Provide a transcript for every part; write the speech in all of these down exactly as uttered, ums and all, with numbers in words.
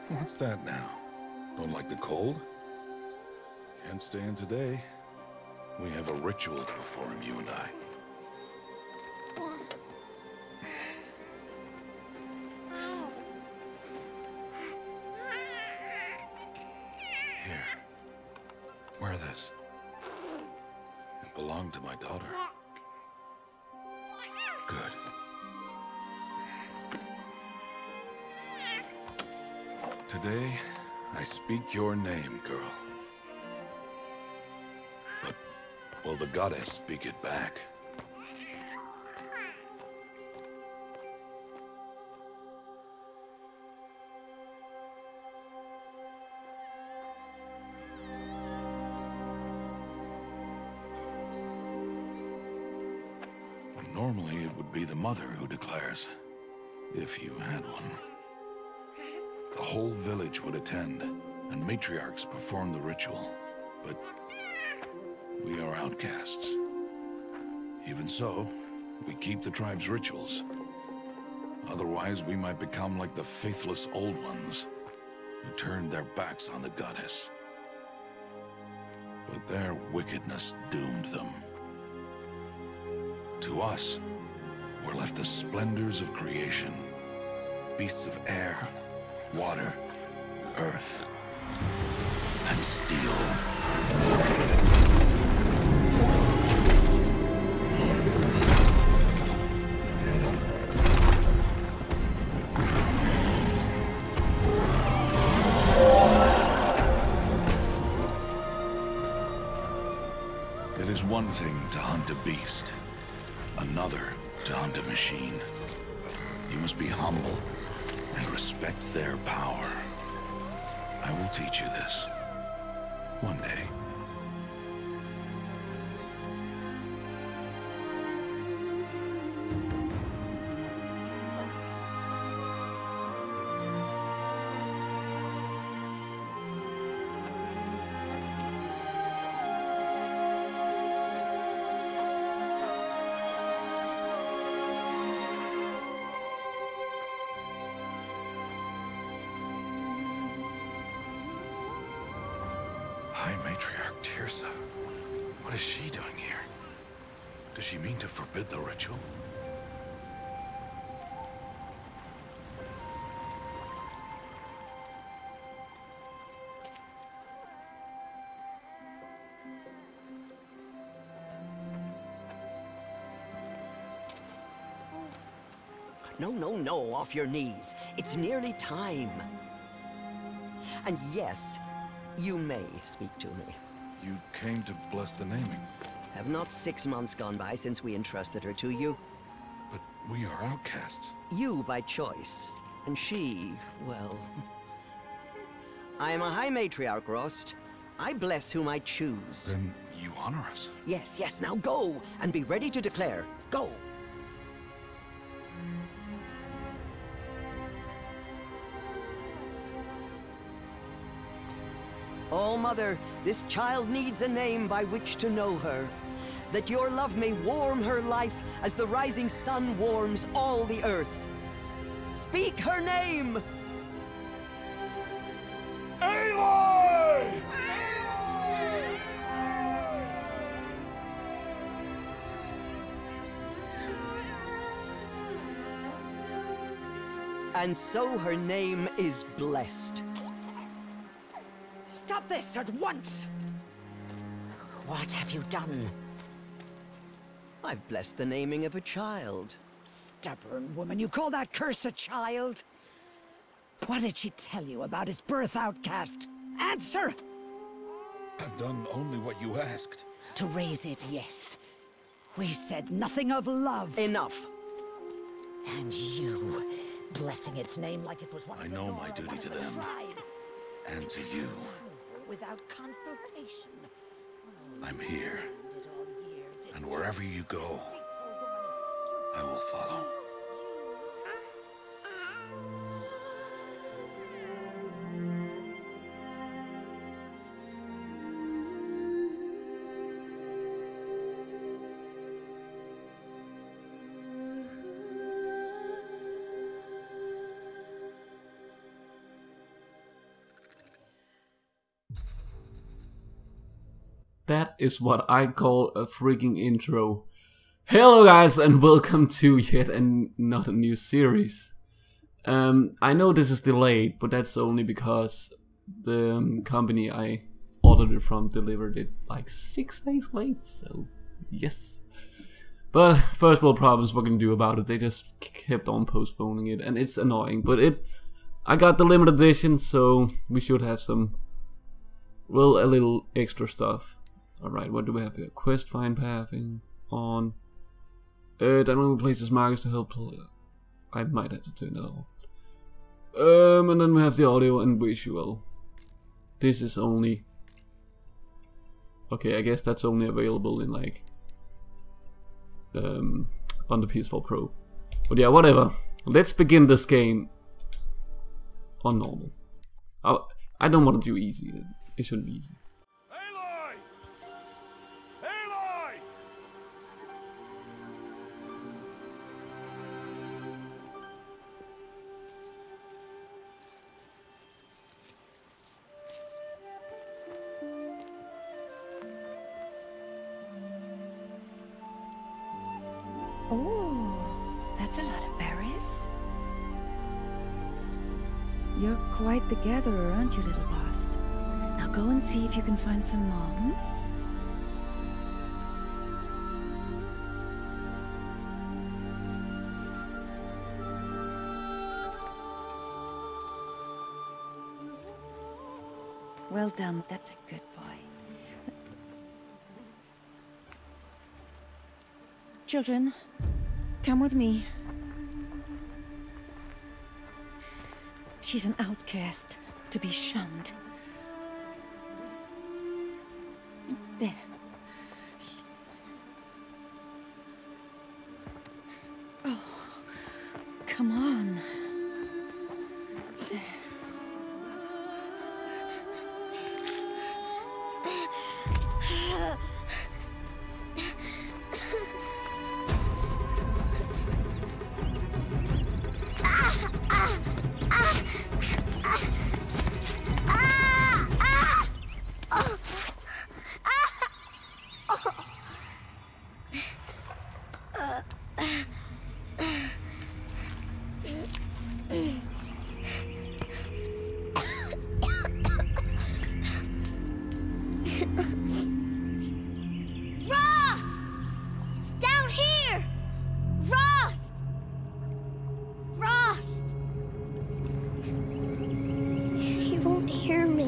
What's that now? Don't like the cold? Can't stay in today. We have a ritual to perform, you and I. Here. Wear this. It belonged to my daughter. Good. Today, I speak your name, girl. But will the goddess speak it back? Normally, it would be the mother who declares, if you had one. The whole village would attend, and matriarchs perform the ritual. But we are outcasts. Even so, we keep the tribe's rituals. Otherwise, we might become like the faithless Old Ones, who turned their backs on the goddess. But their wickedness doomed them. To us, were left the splendors of creation. Beasts of air, water, earth, and steel. It is one thing to hunt a beast, another to hunt a machine. You must be humble and respect their power. I will teach you this. One day. High Matriarch Teersa. What is she doing here? Does she mean to forbid the ritual? No, no, no, off your knees. It's nearly time. And yes, you may speak to me. You came to bless the naming. Have not six months gone by since we entrusted her to you? But we are outcasts. You by choice, and she, well... I am a High Matriarch, Rost. I bless whom I choose. Then you honor us. Yes, yes, now go, and be ready to declare. Go! Oh, Mother, this child needs a name by which to know her. That your love may warm her life as the rising sun warms all the earth. Speak her name! Aloy! And so her name is blessed. Stop this at once! What have you done? I've blessed the naming of a child. Stubborn woman, you call that curse a child? What did she tell you about his birth, outcast? Answer! I've done only what you asked. To raise it, yes. We said nothing of love. Enough. And you, blessing its name like it was one I of the know Nora, my duty one of to the them. tribe. And to you. Without consultation. I'm here. Did all year, did And wherever you go, I will follow. That is what I call a freaking intro. Hello guys and welcome to yet another new series. Um, I know this is delayed, but that's only because the um, company I ordered it from delivered it like six days late, so yes. But first world problems, what can you do about it? They just kept on postponing it and it's annoying, but it, I got the limited edition, so we should have some, well, a little extra stuff. Alright, what do we have here? Quest find pathing on. Uh, dynamic places markers to help. I might have to turn it off. Um, and then we have the audio and visual. This is only. Okay, I guess that's only available in like. Um, on the P S four Pro. But yeah, whatever. Let's begin this game on normal. I, I don't want to do easy. It shouldn't be easy. Aloy! Aloy! Oh, that's a lot of berries. You're quite the gatherer, aren't you, little Bast? Now go and see if you can find some more. Hmm? Well done, that's a good boy. Children, come with me. She's an outcast, to be shunned. There. Oh, come on. There. Rost! Down here! Rost! Rost! He won't hear me.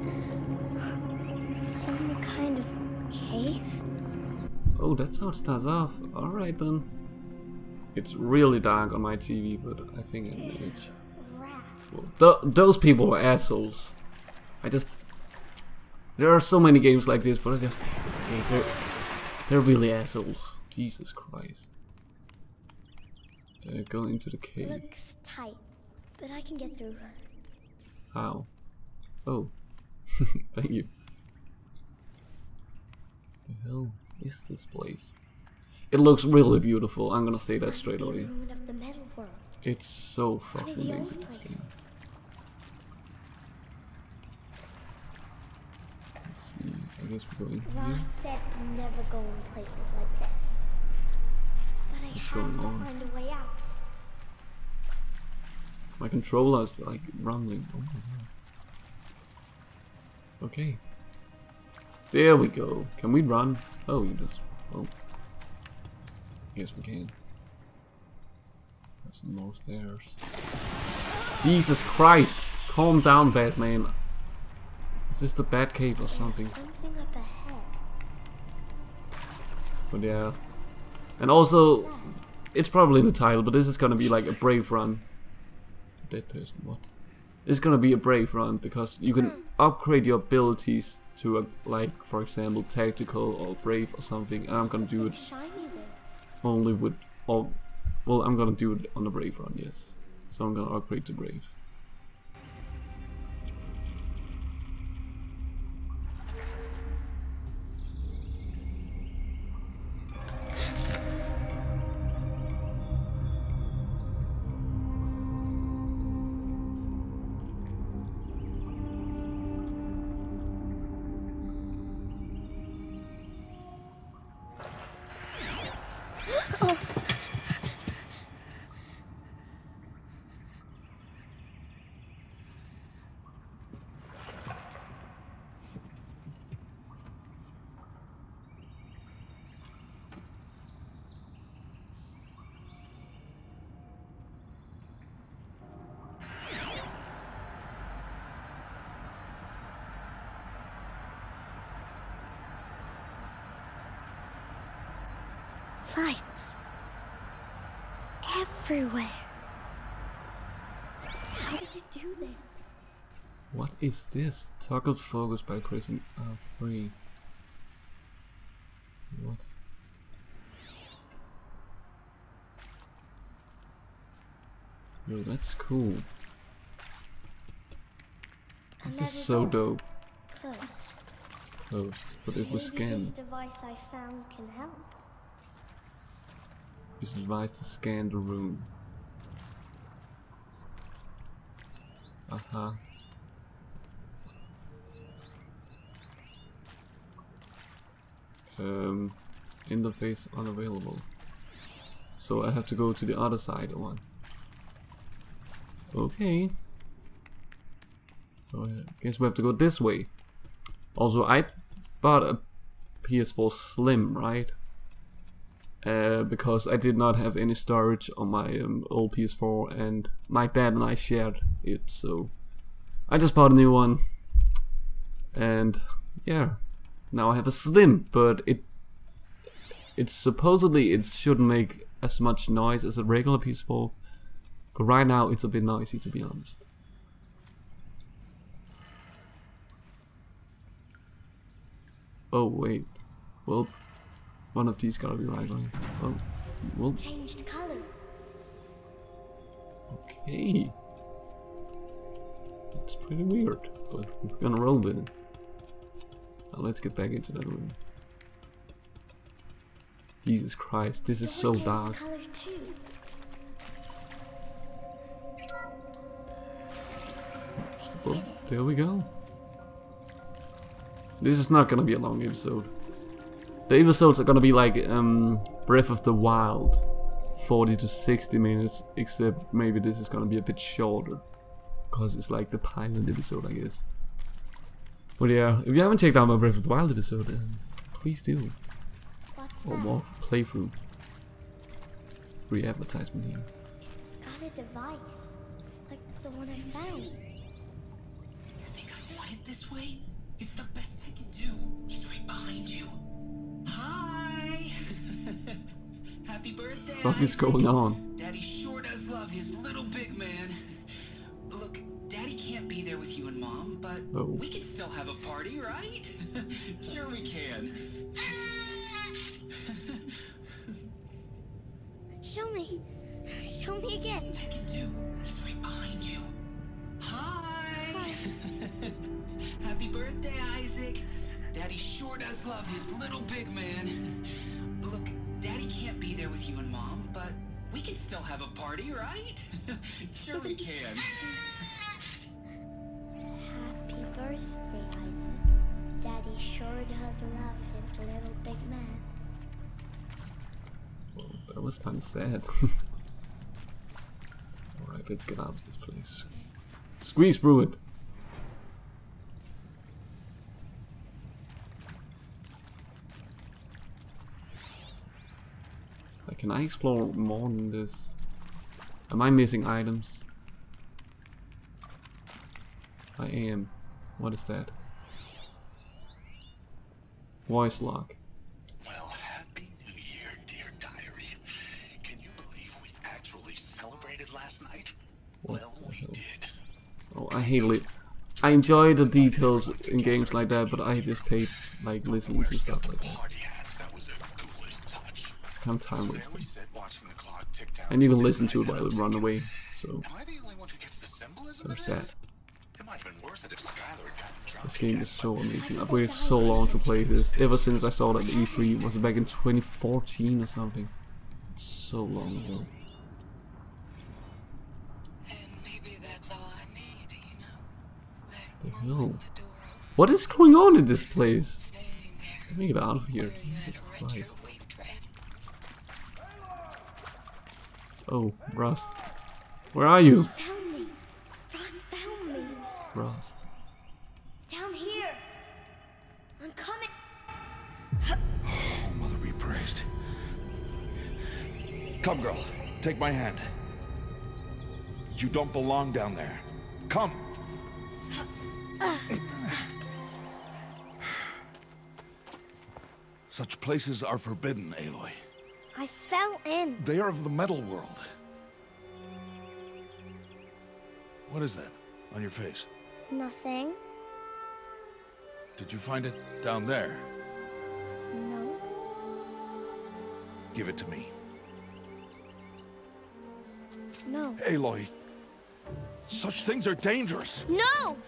Some kind of cave? Oh, that's how it starts off. Alright then. It's really dark on my T V, but I think I managed. Well, th those people were assholes. I just... There are so many games like this, but I just... Okay, they're, they're really assholes. Jesus Christ. Uh, go into the cave. Looks tight, but I can get through. How? Oh. Thank you. What the hell is this place? It looks really beautiful, I'm gonna say that straight away. Ruin of the metal world. It's so One of fucking the amazing, old this places. game. Let's see, I guess we go in here. Ross said never go in places like this. But I What's have going to on? find a way out. My controller is like rumbling. Oh my god. Okay. There we go. Can we run? Oh, you just... Oh. Yes, we can. There's some more stairs. Jesus Christ! Calm down, Batman. Is this the Batcave or something? Something up ahead. But yeah. And also, it's probably in the title, but this is gonna be like a brave run. Dead person, what? It's gonna be a brave run because you can upgrade your abilities to a, like, for example, tactical or brave or something, and I'm gonna do it Shiny there. only with, or, well, I'm gonna do it on the brave run, yes. So I'm gonna upgrade to brave. lights. Everywhere. How did you do this? What is this? Toggle focus by pressing R three. What? Yo, that's cool. This is so dope. Closed. Closed, but it was Maybe this scanned. device I found can help. Use the device to scan the room. Uh huh. Um, interface unavailable. So I have to go to the other side or what? Okay. So I guess we have to go this way. Also, I bought a P S four Slim, right? Uh, because I did not have any storage on my um, old P S four, and my dad and I shared it, so I just bought a new one. And yeah, now I have a Slim, but it it's supposedly it shouldn't make as much noise as a regular P S four, but right now it's a bit noisy, to be honest. Oh wait, well, one of these gotta be right, right? Oh, well, Changed color. okay. That's pretty weird, but we're gonna roll with it. Now let's get back into that room. Jesus Christ, this is so Door changed dark. color too. Well, there we go. This is not gonna be a long episode. The episodes are gonna be like um, Breath of the Wild, forty to sixty minutes, except maybe this is gonna be a bit shorter, because it's like the pilot episode, I guess. But yeah, if you haven't checked out my Breath of the Wild episode, um, please do. What's Or that? more playthrough. Free advertisement here. It's got a device, like the one I found. You think I want it this way? It's the best I can do. He's right behind you. Hi! Happy birthday, What is Isaac. going on? Daddy sure does love his little big man. Look, Daddy can't be there with you and Mom, but Oh. we can still have a party, right? Sure we can. Show me. Show me again. I can do. He's right behind you. Hi! Happy birthday, Isaac. Daddy sure does love his little big man. Look, Daddy can't be there with you and Mom, but we can still have a party, right? Sure we can. Happy birthday, Isaac. Daddy sure does love his little big man. Well, that was kind of sad. Alright, let's get out of this place. Squeeze through it. Like, can I explore more than this? Am I missing items? I am. What is that? Voice lock. Well, happy New Year, dear diary. Can you believe we actually celebrated last night? What Well, the we hell? did. Oh, I hate it. I enjoy the details in games like that, but I just hate like listening to stuff like that. Party hats, that was a ghoulish touch. It's kind of time So there wasting. we sit watching the clock tick down And you can to listen to it midnight, while and it I'm run thinking, away. So Am I the only one who gets the symbolism there's of this? that. It might have been worth it if Skylar had gotten drunk. This game again, is so but amazing. I've waited so long to play this. Ever since I saw that E three was back in twenty fourteen or something. It's so long ago. And maybe that's all I need, you know? That The moment, hell? the door open, What is going on in this place? staying there, Let me get out of here. wondering Jesus how to rent your Christ. weight dread. Oh, Rust. Where are you? Found me. Ross found me. Rust. Down here. I'm coming. Oh, Mother be praised. Come, girl. Take my hand. You don't belong down there. Come. Such places are forbidden, Aloy. I fell in. They are of the metal world. What is that on your face? Nothing. Did you find it down there? No. Give it to me. No. Aloy, such things are dangerous. No!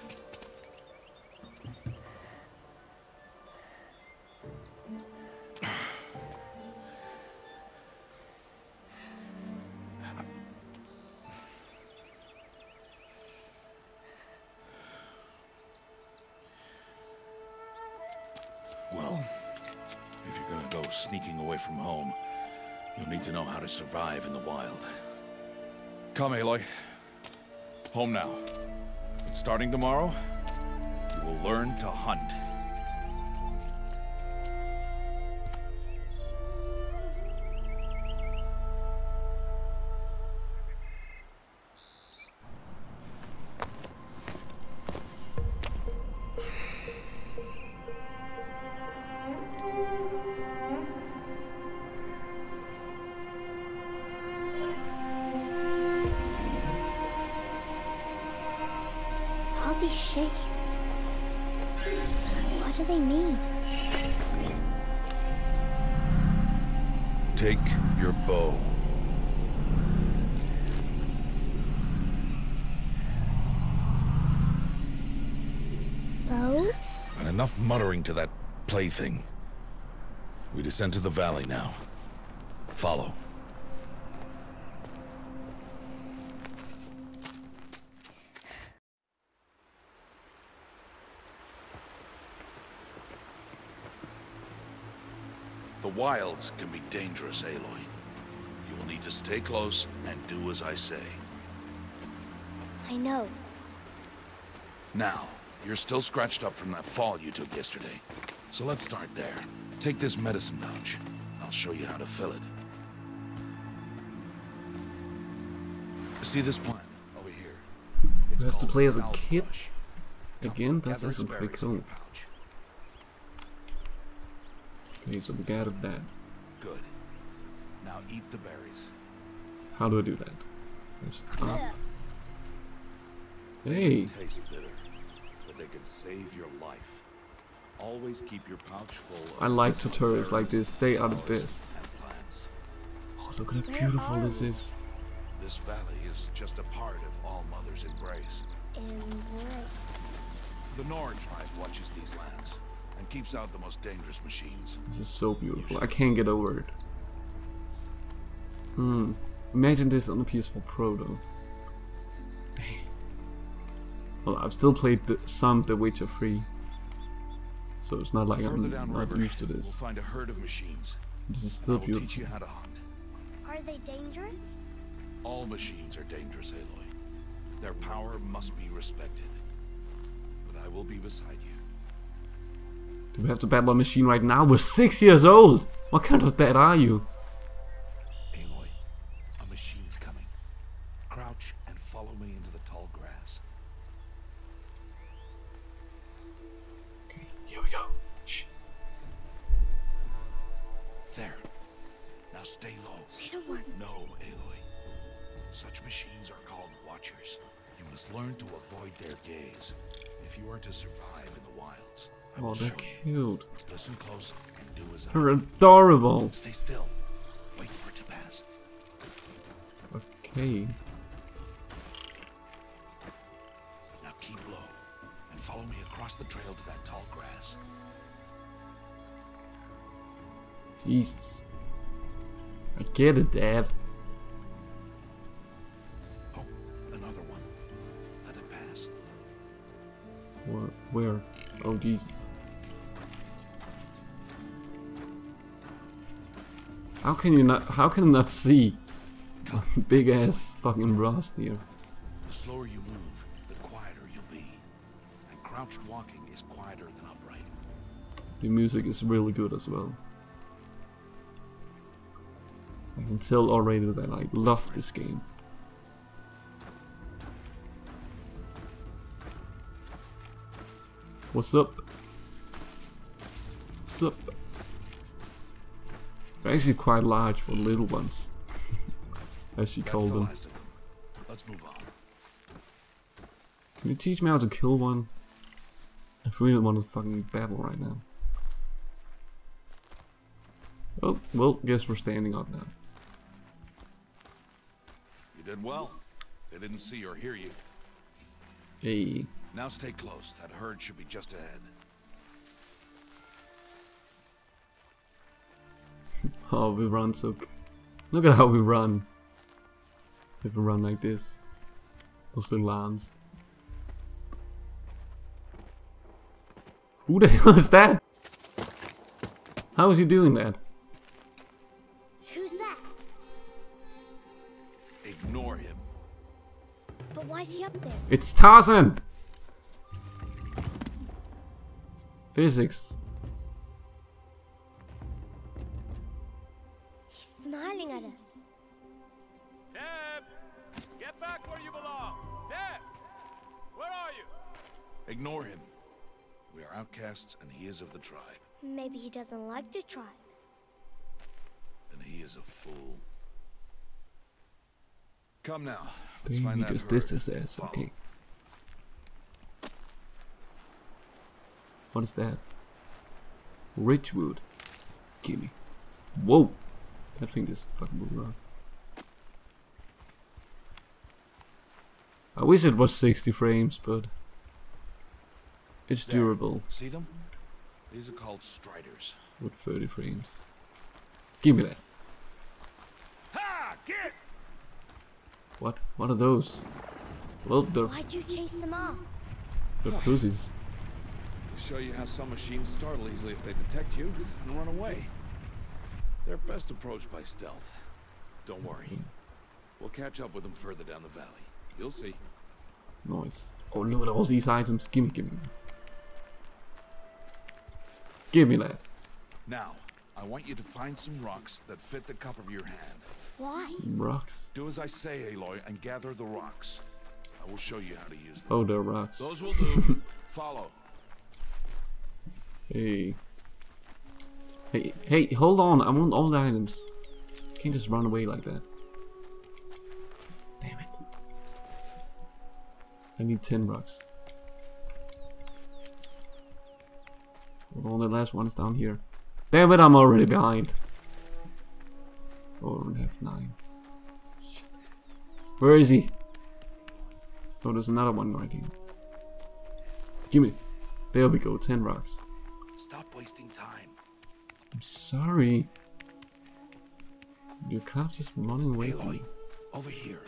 Well, if you're gonna go sneaking away from home, you'll need to know how to survive in the wild. Come, Aloy. Home now. But starting tomorrow, you will learn to hunt. All these shapes. What do they mean? Take your bow. Bow? And enough muttering to that plaything. We descend to the valley now. Follow. The wilds can be dangerous, Aloy. You will need to stay close and do as I say. I know. Now, you're still scratched up from that fall you took yesterday. So let's start there. Take this medicine pouch. I'll show you how to fill it. See this plant over here? It's You have to called play as a salve kid brush. again? That's Gather its actually pretty berries in cool. your pouch. Okay, so we gathered that. Good. Now eat the berries. How do I do that? There's up. Hey! Taste bitter, but they can save your life. Always keep your pouch full of I like medicinal tutorials like berries, this. They are the flowers, best. and plants. Oh, look at how Where beautiful are this we? is. This valley is just a part of All Mother's embrace. Embrace. The Nord tribe watches these lands and keeps out the most dangerous machines. This is so beautiful. I can't get over it. Hmm. Imagine this on the P S four Pro though. Well, I've still played the, some The Witcher three, so it's not like Further I'm down not river, used to We'll this. find a herd of machines. This is I still will teach beautiful. you how to hunt. Are they dangerous? All machines are dangerous, Aloy. Their power must be respected. But I will be beside you. Do we have to battle a machine right now? We're six years old! What kind of dad are you? Aloy, a machine's coming. Crouch and follow me into the tall grass. Okay, here we go. Shh. There. Now stay low. Little one. No, Aloy. Such machines are called Watchers. You must learn to avoid their gaze if you are to survive in the wilds. I Oh, will they're show you. cute. Listen close and do as I They're do. adorable. Stay still. Wait for it to pass. Okay. Now keep low and follow me across the trail to that tall grass. Jesus. I get it, Dad. Oh, another one. Let it pass. Where? Where? Oh, Jesus. How can you not? How can I not see? Big ass fucking rust here. The slower you move, the quieter you'll be. And crouched walking is quieter than upright. The music is really good as well. I can tell already that I love this game. What's up? What's up? They're actually quite large for little ones, as she That's called the them. last of them. Let's move on. Can you teach me how to kill one? I really want to fucking battle right now. Oh, well, guess we're standing up now. You did well. They didn't see or hear you. Hey. Now stay close. That herd should be just ahead. Oh, we run so... C Look at how we run. If we run like this. Those little arms. Who the hell is that? How is he doing that? Who's that? Ignore him. But why is he up there? It's Tarzan! Physics. He's smiling at us. Teb! Get back where you belong! Teb! Where are you? Ignore him. We are outcasts and he is of the tribe. Maybe he doesn't like the tribe. And he is a fool. Come now. Let's He find that just herd. dissed his ass, Follow. okay. What is that? Ridgewood. Gimme. Whoa! That thing just fucking moved around. I wish it was sixty frames, but it's There. durable See them? These are called striders. with thirty frames. Give me that. Ha! Get! What? What are those? Well, they're, Why'd you chase them off? they're pussies. To show you how some machines startle easily if they detect you and run away. They're best approached by stealth. Don't worry. We'll catch up with them further down the valley. You'll see. Nice. Oh, look at all these items. Gimme, gimme. Give me that. Now, I want you to find some rocks that fit the cup of your hand. Why? Rocks. Do as I say, Aloy, and gather the rocks. I will show you how to use them. Oh, they're rocks. Those will do. Follow. Hey. Hey, hey, hold on. I want all the items. You can't just run away like that. Damn it. I need ten rocks. Hold on, the last one is down here. Damn it, I'm already behind. Oh, I have nine. Shit. Where is he? Oh, there's another one right here. Give me. There we go, ten rocks. Stop wasting time. I'm sorry. You're kind of just running away from Aloy, me. over here.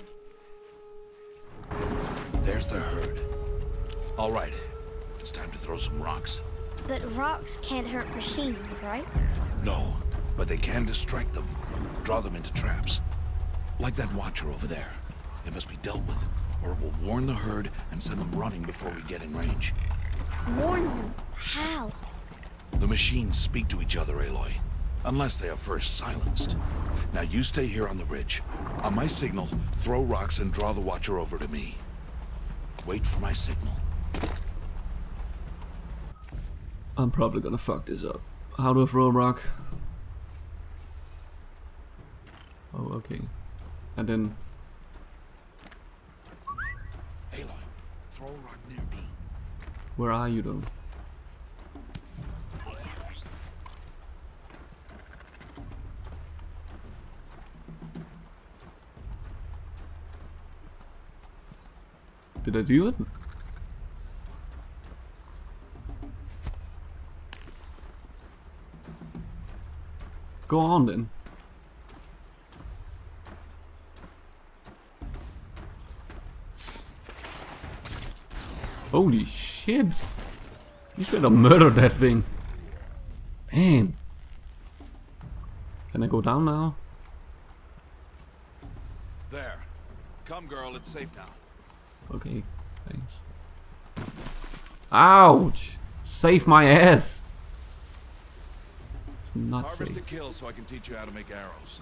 There's the herd. All right, it's time to throw some rocks. But rocks can't hurt machines, right? No, but they can distract them, draw them into traps. Like that watcher over there. It must be dealt with, or it will warn the herd and send them running before we get in range. Warn them. How? The machines speak to each other, Aloy, unless they are first silenced. Now you stay here on the ridge. On my signal, throw rocks and draw the watcher over to me. Wait for my signal. I'm probably gonna fuck this up. How do I throw a rock? Oh, okay. And then... Aloy, throw a rock near me. Where are you though? Did I do it? Go on then. Holy shit! You should have murdered that thing. Man. Can I go down now? There. Come, girl, it's safe now. Okay, thanks. Ouch! Save my ass! It's not Harvest safe. a kill so I can teach you how to make arrows.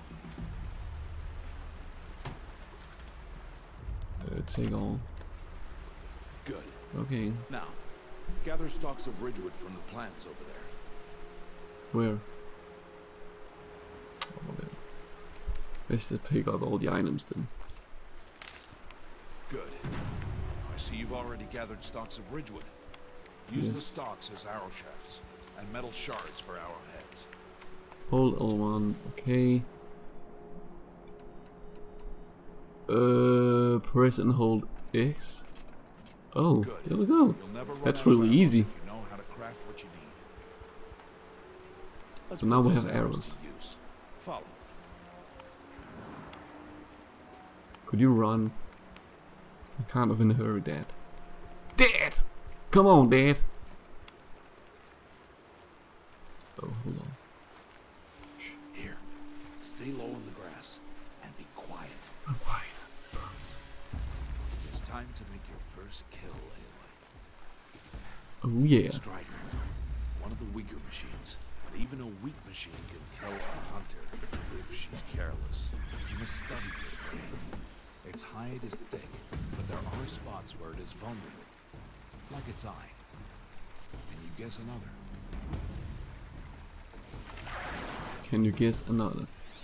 Uh, take all. Good. Okay, Now, gather stalks of ridgewood from the plants over there. where? Let's just pick up all the items then. Good. I see you've already gathered stocks of Ridgewood. Use Yes. the stocks as arrow shafts and metal shards for arrowheads. Hold L one, okay. Uh, press and hold X. Oh, Good. there we go. You'll never run That's out of really arrows easy. if you know how to craft what you need. Let's So now put we those have arrows arrows. to use. Follow. Could you run? I'm kind of in a hurry, Dad. Dad! Come on, Dad! Oh, hold on. Here. Stay low in the grass and be quiet. I'm quiet. It's time to make your first kill, Aloy. Oh yeah. Strider. One of the weaker machines. But even a weak machine can kill a hunter if she's careless. You must study it, brain. Its hide is thick, but there are spots where it is vulnerable. Like its eye. Can you guess another? Can you guess another?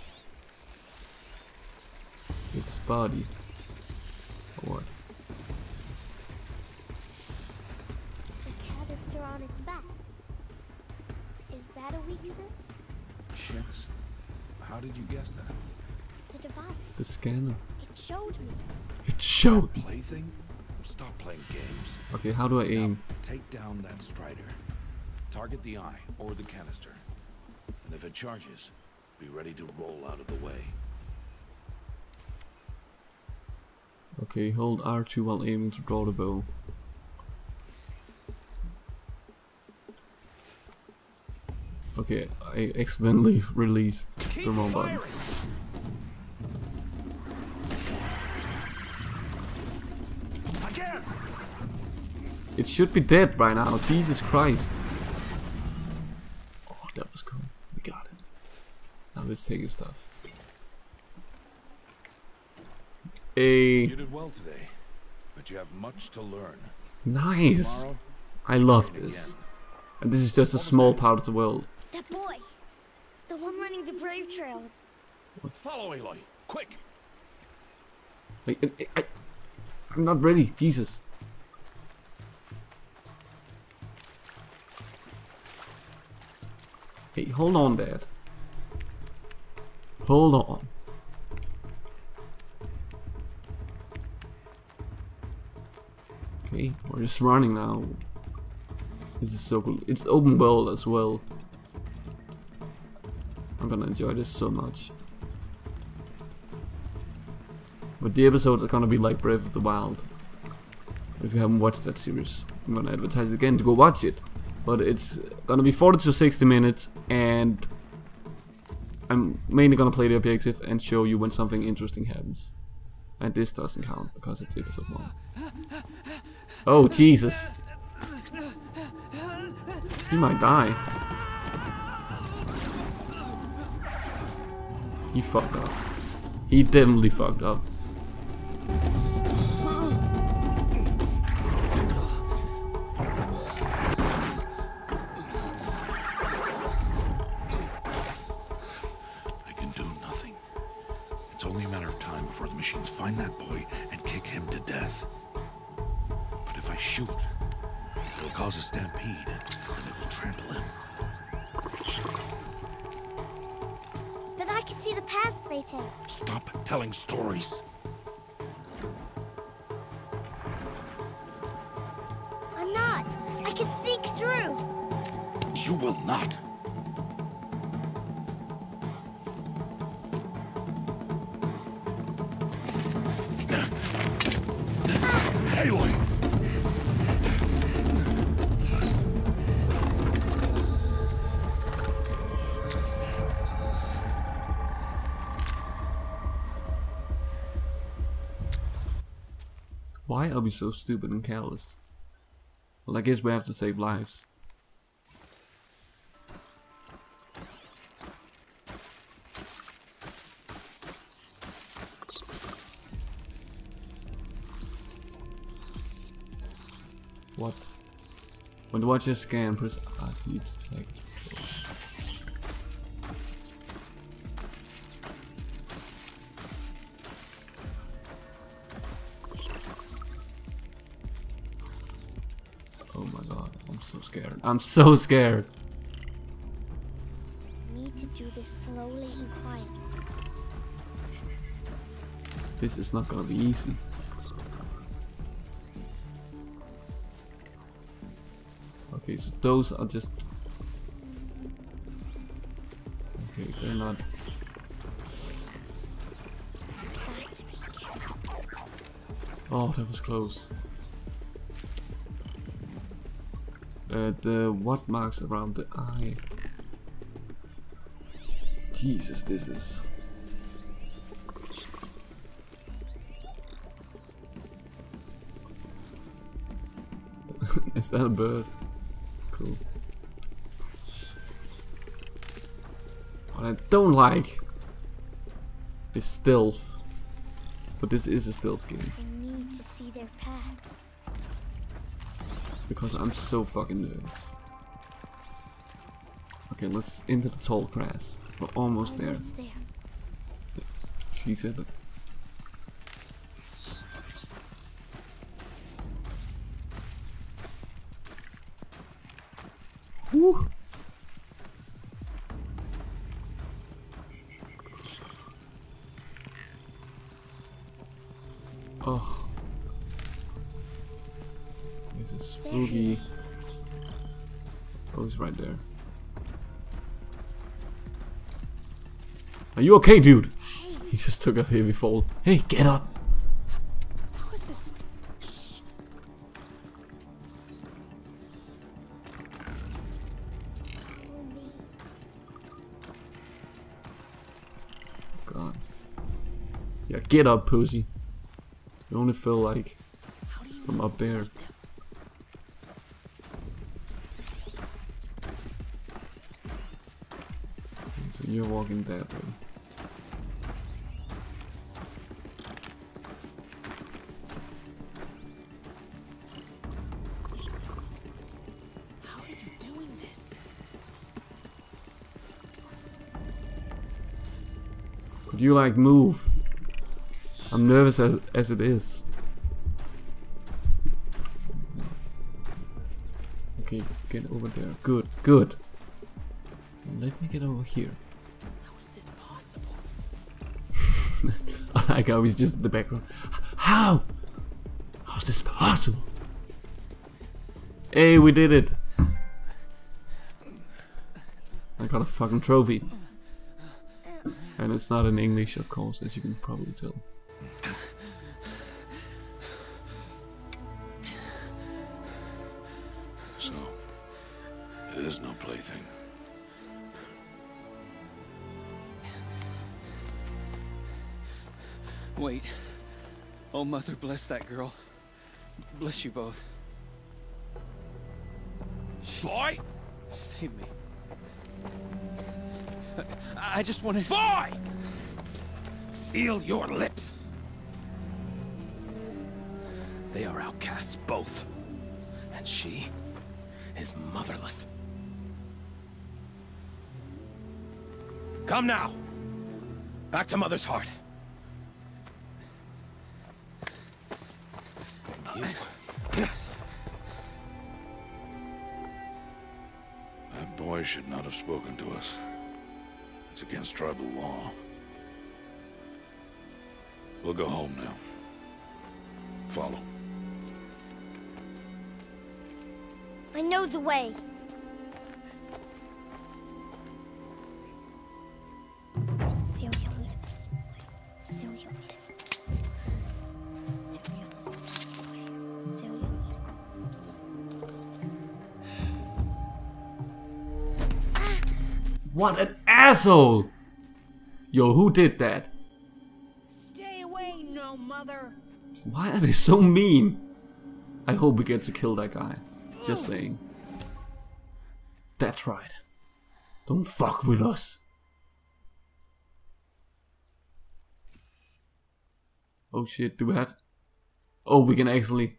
Its body. Or what? The canister on its back. Is that a weakness? Yes. How did you guess that? The device. The scanner. It showed me. It showed me. Plaything? Stop playing games. Okay, how do I aim? Now, take down that strider. Target the eye or the canister. And if it charges, be ready to roll out of the way. Okay, hold R two while aiming to draw the bow. Okay, I accidentally released the wrong button. Again! It should be dead by now, Jesus Christ. Oh, that was cool. We got it. Now let's take his stuff. A You did well today, but you have much to learn. nice. Tomorrow, I love try it this. again. And this is just a small part of the world. That boy. The one running the brave trails. Follow Aloy, quick! I, I, I, I'm not ready, Jesus. Hey, hold on, Dad. Hold on. Okay, we're just running now. This is so cool. It's open world as well. I'm gonna enjoy this so much. But the episodes are gonna be like Breath of the Wild. If you haven't watched that series, I'm gonna advertise it again to go watch it. But it's gonna be forty to sixty minutes, and I'm mainly gonna play the objective and show you when something interesting happens. And this doesn't count because it's episode one. Oh Jesus! He might die. He fucked up. He definitely fucked up. I can do nothing. It's only a matter of time before the machines find that boy and kick him to death. But if I shoot, it'll cause a stampede, and it will trample him. But I can see the paths they take. Stop telling stories. I'm not. I can sneak through. You will not. Aloy! Why are we so stupid and careless? Well, I guess we have to save lives. What? When the watcher scan, press R T to take control. so scared. I'm so scared. I need to do this slowly and quietly. This is not gonna be easy. Okay, so those are just... Okay, they're not... Oh, that was close. Uh, the what marks around the eye? Jesus, this is... Is that a bird? Cool. What I don't like is stealth. But this is a stealth game. I need to see their paths. Because I'm so fucking nervous. Okay, let's into the tall grass. We're almost, Almost there. there. She said it. Woo. Oh. This is spooky. Oh, he's right there. Are you okay, dude? Hey. He just took a heavy fall. Hey, get up! How is this? God. Yeah, get up, pussy. You only feel like from up there. So you're walking that way. How are you doing this? Could you like move? I'm nervous as as it is. Okay, get over there. Good, good. Let me get over here. How is this possible? I like how he's just in the background. How? How's this possible? Hey, we did it! I got a fucking trophy. And it's not in English, of course, as you can probably tell. So, it is no plaything. Wait. Oh, Mother, bless that girl. Bless you both. She, Boy! she saved me. I, I just wanted... Boy! Seal your lips. They are outcasts, both. And she is motherless. Come now. Back to Mother's heart. And you... That boy should not have spoken to us. It's against tribal law. We'll go home now. Follow. I know the way. Seal your lips, boy. Seal your lips. Seal your lips, boy. Seal your lips. What an asshole! Yo, who did that? Stay away, no mother. Why are they so mean? I hope we get to kill that guy. Just saying. That's right. Don't fuck with us. Oh shit, do we have to... Oh, we can actually...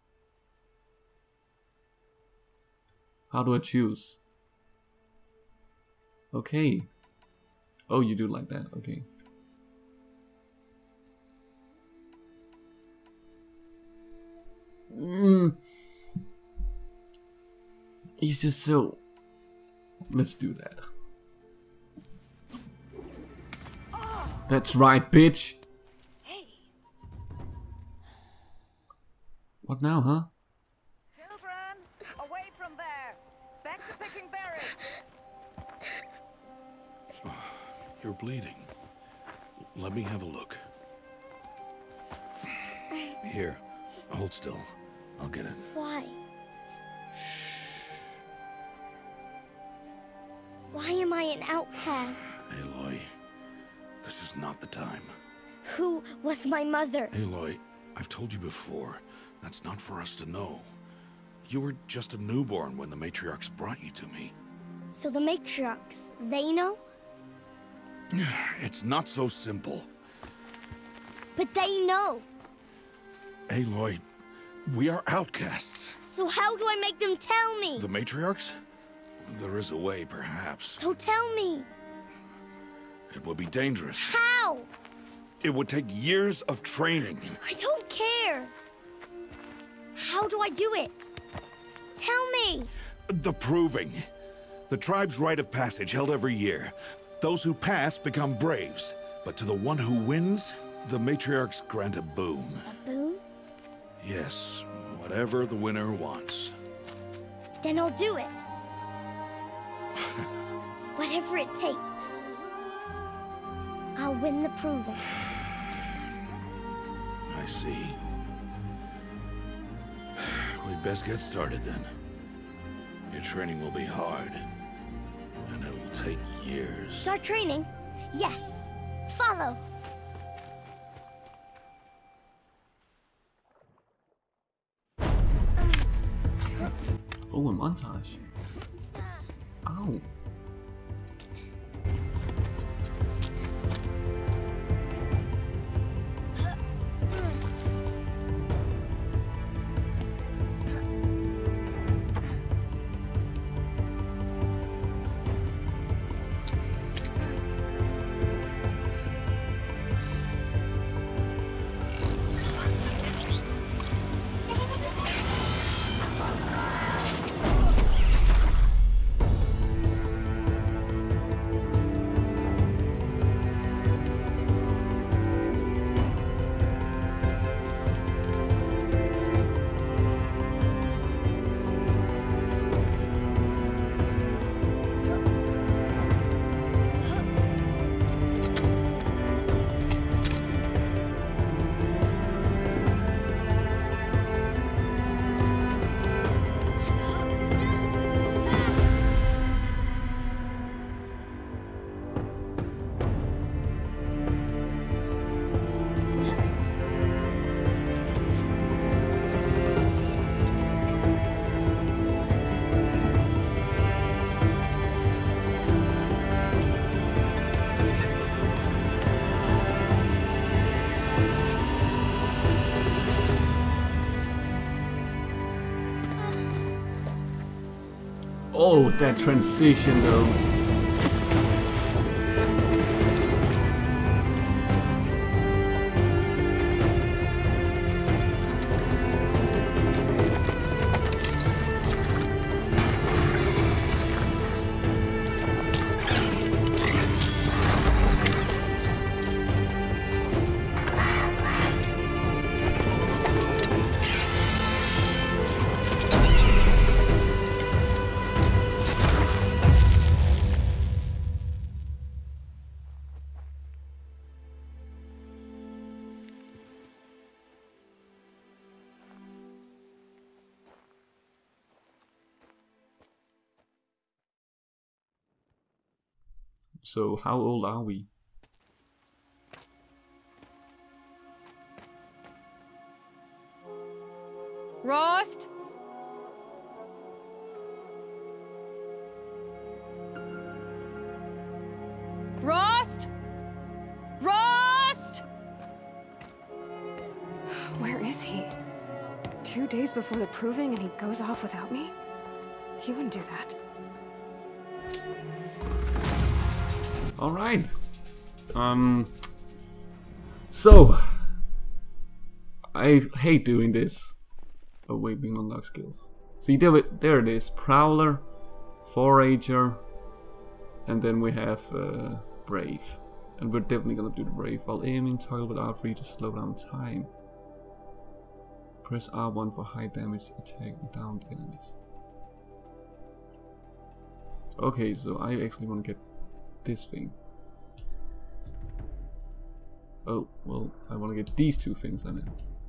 How do I choose? Okay. Oh, you do like that, okay. Mm. He's just so... Let's do that. That's right, bitch! Hey. What now, huh? Children, away from there. Back to picking berries. You're bleeding. Let me have a look. Here, hold still. I'll get it. Why? Why am I an outcast? Aloy, this is not the time. Who was my mother? Aloy, I've told you before, that's not for us to know. You were just a newborn when the matriarchs brought you to me. So the matriarchs, they know? It's not so simple. But they know. Aloy, we are outcasts. So how do I make them tell me? The matriarchs? There is a way, perhaps. So tell me. It would be dangerous. How? It would take years of training. I don't care. How do I do it? Tell me. The proving. The tribe's rite of passage held every year. Those who pass become braves. But to the one who wins, the matriarchs grant a boon. A boon? Yes, whatever the winner wants. Then I'll do it. Whatever it takes. I'll win the proving. I see. We'd best get started then. Your training will be hard. And it'll take years. Start training? Yes. Follow. Oh, a montage. Ow. Oh, that transition though. So how old are we? Rost? Rost? Rost? Where is he? Two days before the proving and he goes off without me? He wouldn't do that. Alright. Um So I hate doing this. Oh wait, being unlock skills. See, there, there it is. Prowler, Forager, and then we have uh, Brave. And we're definitely gonna do the Brave. While aiming, toggle with R three to slow down time. Press R one for high damage attack and downed enemies. Okay, so I actually want to get this thing. Oh, well, I want to get these two things on it.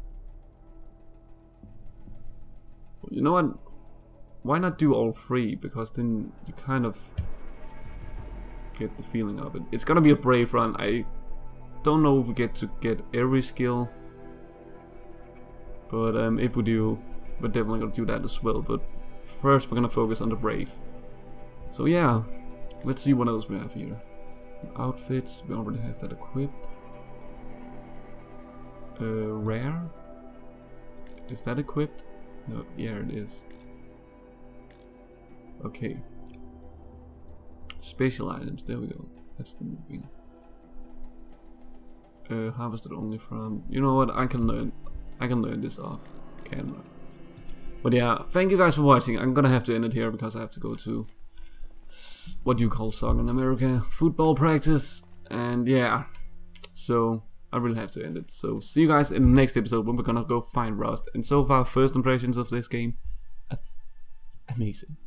Well, you know what? Why not do all three? Because then you kind of get the feeling of it. It's gonna be a brave run. I don't know if we get to get every skill. But um, if we do, we're definitely gonna do that as well. But first we're gonna focus on the brave. So yeah, let's see what else we have here. Some outfits, we already have that equipped. Uh, rare? Is that equipped? No, yeah it is. Okay. Special items, there we go. That's the moving. Uh, harvested only from... You know what, I can learn I can learn this off camera. But yeah, thank you guys for watching. I'm gonna have to end it here because I have to go to what you call soccer in America, football practice, and yeah, so I really have to end it. So see you guys in the next episode when we're gonna go find Rust. And so far, first impressions of this game, amazing.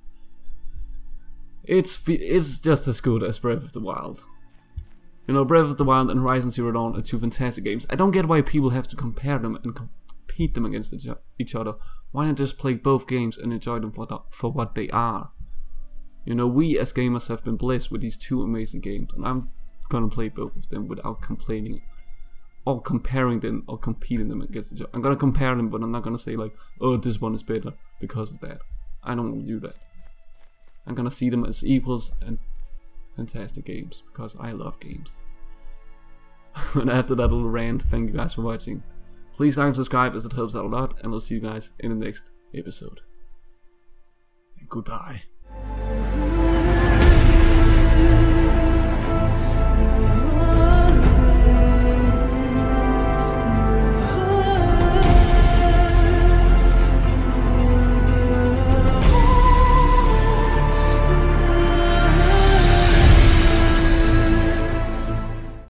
It's it's just as good as Breath of the Wild. You know, Breath of the Wild and Horizon Zero Dawn are two fantastic games. I don't get why people have to compare them and compete them against each other. Why not just play both games and enjoy them for, the, for what they are? You know, we as gamers have been blessed with these two amazing games, and I'm gonna play both of them without complaining or comparing them or competing them against each other. I'm gonna compare them, but I'm not gonna say like, oh, this one is better because of that. I don't want to do that. I'm gonna see them as equals and fantastic games because I love games. And after that little rant, thank you guys for watching. Please like and subscribe as it helps out a lot, and I'll see you guys in the next episode. And goodbye.